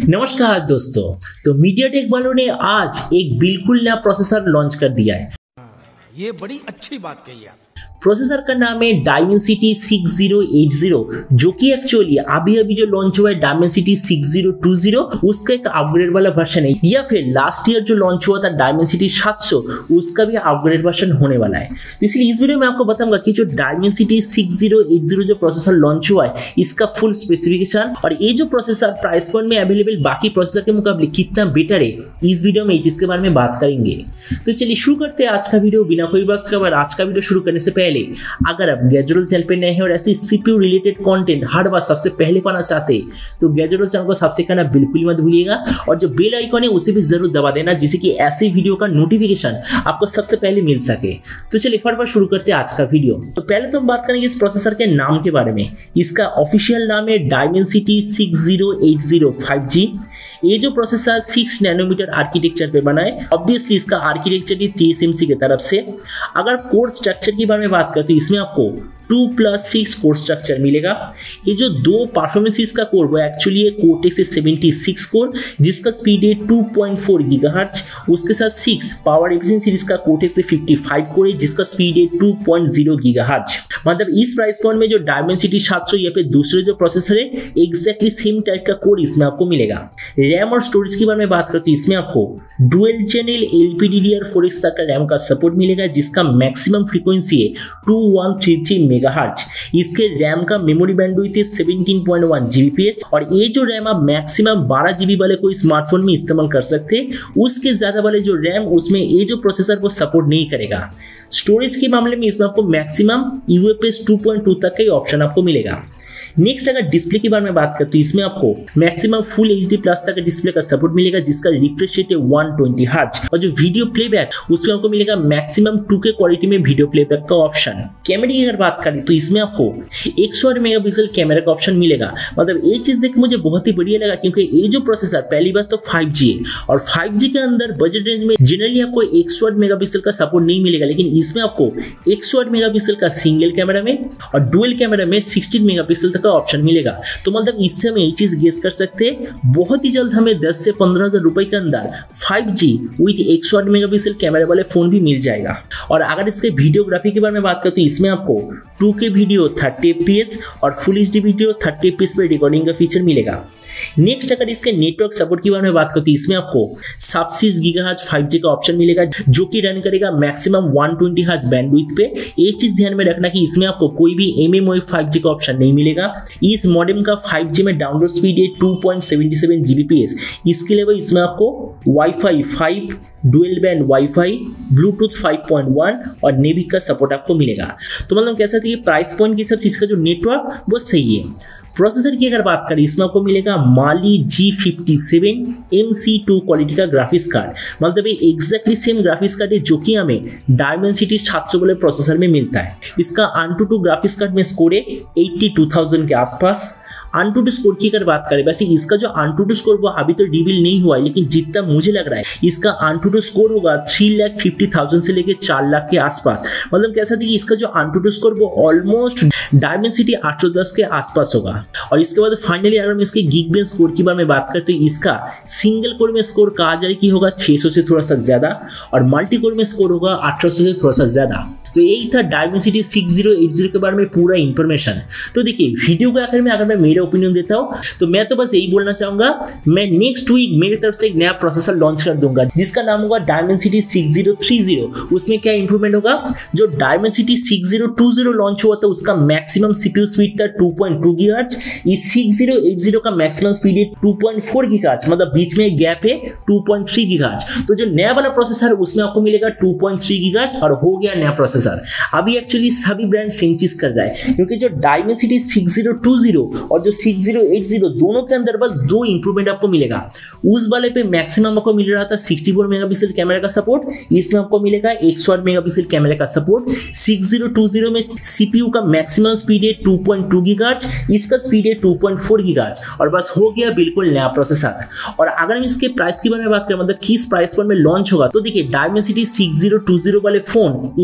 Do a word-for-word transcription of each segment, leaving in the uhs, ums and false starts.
नमस्कार दोस्तों, तो मीडियाटेक वालों ने आज एक बिल्कुल नया प्रोसेसर लॉन्च कर दिया है। ये बड़ी अच्छी बात कही आप। प्रोसेसर का नाम है Dimensity six zero eight zero, जो कि एक्चुअली अभी अभी जो लॉन्च हुआ है Dimensity six zero two zero, उसका एक अपग्रेड वाला वर्जन है, या फिर लास्ट ईयर जो लॉन्च हुआ था डायमेंसिटी सेवन हंड्रेड, उसका भी अपग्रेड वर्जन होने वाला है। तो इसलिए इस वीडियो में आपको बताऊंगा कि जो Dimensity six zero eight zero जो प्रोसेसर लॉन्च हुआ है, इसका फुल स्पेसिफिकेशन और ये जो प्रोसेसर प्राइस पॉइंट में अवेलेबल बाकी प्रोसेसर के मुकाबले कितना बेटर है, इस वीडियो में जिसके बारे में बात करेंगे। तो चलिए शुरू करते हैं आज का वीडियो बिना कोई वक्त खबर। आज का वीडियो शुरू करने से पहले अगर आप गैजेट चैनल पे नए हैं और ऐसी सीपीयू रिलेटेड कंटेंट हर बार सबसे पहले पाना चाहते हैं तो गैजेट चैनल को सब्सक्राइब करना बिल्कुल मत भूलिएगा, और जो बेल आइकन है उसे भी जरूर दबा देना, जिससे कि ऐसी वीडियो का नोटिफिकेशन आपको सबसे पहले मिल सके। तो चलिए फटाफट शुरू करते हैं आज का वीडियो। तो पहले तो हम बात करेंगे इस प्रोसेसर के नाम के बारे में। इसका ऑफिशियल नाम है Dimensity six zero eight zero five G. ये जो प्रोसेसर सिक्स नैनोमीटर आर्किटेक्चर पे बना है। ऑब्वियसली इसका आर्किटेक्चर ही टीएसएमसी की तरफ से। अगर कोर स्ट्रक्चर की बारे में बात करते तो इसमें आपको two plus six core structure मिलेगा। ये जो दो परफॉर्मेंस इसका कोर वो एक्चुअली है कोर्टेक्स सेवेंटी सिक्स कोर, जिसका स्पीड है टू पॉइंट फोर गीगाहर्ट्ज। उसके साथ सिक्स पावर एफिशिएंसी इसका कोर्टेक्स फिफ्टी फाइव कोर है, जिसका स्पीड है टू पॉइंट ज़ीरो गीगाहर्ट्ज। मतलब इस प्राइस पॉइंट में जो डायमेंसिटी सेवन हंड्रेड या फिर दूसरे जो प्रोसेसर है एग्जैक्टली सेम टाइप का कोर इसमें आपको मिलेगा। रैम और स्टोरेज की बारे में बात करते हैं, इसमें आपको dual channel LPDDR four X तक का रैम का सपोर्ट मिलेगा, जिसका मैक्सिमम फ्रीक्वेंसी है two one three three megahertz. इसके रैम का मेमोरी बैंडविड्थ है सेवनटीन पॉइंट वन जीबीपीएस, और ये जो रैम आप मैक्सिमम बारह जीबी वाले कोई स्मार्टफोन में इस्तेमाल कर सकते हैं। उसके ज्यादा वाले जो रैम उसमें ये जो प्रोसेसर वो सपोर्ट नहीं करेगा। स्टोरेज के मामले में इसमें आपको maximum UFS two point two तक का ही ऑप्शन आपको मिलेगा। नेक्स्ट अगर डिस्प्ले के बारे में बात करते हैं, इसमें आपको मैक्सिमम फुल एचडी प्लस तक का डिस्प्ले का सपोर्ट मिलेगा, जिसका रिफ्रेश रेट है वन ट्वेंटी हर्ट्ज, और जो वीडियो प्लेबैक उसमें आपको मिलेगा मैक्सिमम टू के क्वालिटी में वीडियो प्लेबैक का ऑप्शन। कैमरे की अगर बात करें तो इसमें आपको एक सौ आठ मेगापिक्सल कैमरा का ऑप्शन मिलेगा। मतलब ये चीज देख मुझे बहुत ही बढ़िया लगा, क्योंकि ये जो प्रोसेसर पहली बात तो फाइव जी है, और फाइव जी के अंदर बजट रेंज में जनरली आपको एक सौ आठ मेगापिक्सल का सपोर्ट नहीं मिलेगा, लेकिन इसमें आपको एक सौ आठ मेगापिक्सल का सिंगल कैमरा में और डुअल कैमरा में सिक्सटीन मेगापिक्सल तक का ऑप्शन मिलेगा। तो मतलब इससे हम ये चीज गेस कर सकते हैं, बहुत ही जल्द हमें दस से पंद्रह हजार रुपए के अंदर फाइव जी विद एक सौ आठ मेगापिक्सल कैमरा वाले फोन भी मिल जाएगा। और अगर इसके वीडियोग्राफी के बारे में बात करते हैं, इसमें आपको two K video thirty FPS और full HD video thirty FPS पे रिकॉर्डिंग का फीचर मिलेगा। नेक्स्ट अगर इसके नेटवर्क सपोर्ट के बारे में बात करते हैं, इसमें आपको सब सिक्स गीगाहर्ट्ज फाइव जी का ऑप्शन मिलेगा, जो कि रन करेगा maximum one twenty hertz bandwidth पे। एक चीज ध्यान में रखना कि इसमें आपको कोई भी एमएमओ फाइव जी का ऑप्शन नहीं मिलेगा। इस मॉडेम का फाइव जी में डाउनलोड स्पीड है two point seven seven Gbps. इसके अलावा इसमें आपको WiFi five, dual band WiFi, Bluetooth five point one और नेविक का सपोर्ट आपको मिलेगा। तो मतलब कैसा था कि प्राइस पॉइंट की सब चीज का जो नेटवर्क वो सही है। प्रोसेसर की अगर बात करें, इसमें आपको मिलेगा Mali G fifty seven MC two टू क्वालिटी का ग्राफिक्स कार्ड। मतलब ये एग्जैक्टली सेम ग्राफिक्स कार्ड है जो कि हमें डायमेंसिटी सेवन हंड्रेड वाले प्रोसेसर में मिलता है। इसका AnTuTu ग्राफिक्स कार्ड में स्कोर है एट्टी टू थाउजेंड के आसपास। AnTuTu स्कोर की अगर बात करें, वैसे इसका जो AnTuTu स्कोर वो अभी तो रिवील नहीं हुआ है, लेकिन जितना मुझे लग रहा है इसका AnTuTu स्कोर होगा थ्री लाख फिफ्टी थाउजेंड से लेके चार लाख के आसपास। मतलब कैसा था कि इसका जो AnTuTu स्कोर वो ऑलमोस्ट डायमेंसिटी आठ सौ दस के आसपास होगा। और इसके बाद फाइनली अगर हम इसके Geekbench स्कोर की बारे में बात करते हैं, इसका सिंगल कोर में स्कोर कहा जाए कि होगा छह सौ से थोड़ा सा ज्यादा, और मल्टी कोर में स्कोर होगा अठारह सौ से थोड़ा सा ज्यादा। तो यही था Dimensity six zero eight zero के बारे में पूरा इंफॉर्मेशन। तो देखिए वीडियो के आखिर में अगर मैं मेरा ओपिनियन देता हूँ तो मैं तो बस यही बोलना चाहूंगा, मैं नेक्स्ट वीक मेरी तरफ से एक नया प्रोसेसर लॉन्च कर दूंगा, जिसका नाम होगा Dimensity six zero three zero. उसमें क्या इंप्रूवमेंट होगा, जो Dimensity six zero two zero launch हुआ था उसका मैक्सिमम सीपीयू स्पीड था टू पॉइंट टू गीगाहर्ट्ज। इस सिक्स ज़ीरो एट ज़ीरो का मैक्सिमम स्पीड है टू पॉइंट फोर गीगाहर्ट्ज, मतलब बीच में एक गैप है टू पॉइंट थ्री गीगाहर्ट्ज। तो जो नया वाला प्रोसेसर है उसमें आपको मिलेगा टू पॉइंट थ्री गीगाहर्ट्ज, और हो गया नया प्रोसेसर। अभी एक्चुअली सभी ब्रांड सेम चीज कर रहा है, क्योंकि जो Dimensity six zero two zero और जो सिक्स ज़ीरो एट ज़ीरो दोनों के अंदर बस दो इंप्रूवमेंट आपको मिलेगा। उस वाले पे मैक्सिमम आपको मिल रहा था सिक्सटी फोर मेगापिक्सल कैमरा का सपोर्ट, इसमें आपको मिलेगा एक सौ आठ मेगापिक्सल कैमरा का support. Six zero two zero में सीपीयू का मैक्सिमम स्पीड है टू पॉइंट टू गीगाहर्ट्ज, इसका स्पीड है टू पॉइंट फोर गीगाहर्ट्ज, और बस हो गया बिल्कुल नया प्रोसेसर। और अगर हम इसके प्राइस की बारे में बात करें, मतलब किस प्राइस पर में लॉन्च होगा, तो देखिए Dimensity six zero two zero वाले फोन इंडिया पे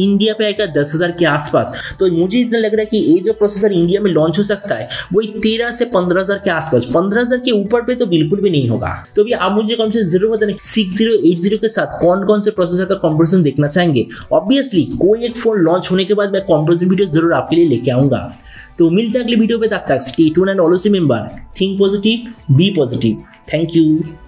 आएगा दस हजार के आसपास। तो मुझे इतना लग रहा है कि ये जो प्रोसेसर इंडिया में लॉन्च हो सकता है वही तेरह से पंद्रह हजार के आसपास, पंद्रह हजार के ऊपर पे तो बिल्कुल भी नहीं होगा। तो भी आप मुझे कमेंट से जरूर बताना सिक्स जीरो एट जीरो के साथ कौन कौन से प्रोसेसर का कंपैरिजन देखना चाहेंगे। ऑब्वियसली कोई एक फोन लॉन्च होने के बाद मैं कंपैरिजन वीडियो जरूर आपके लिए लेके आऊंगा। तो मिलते हैं अगले वीडियो पे, तब तक stay tuned and always remember think positive, be positive. Thank you.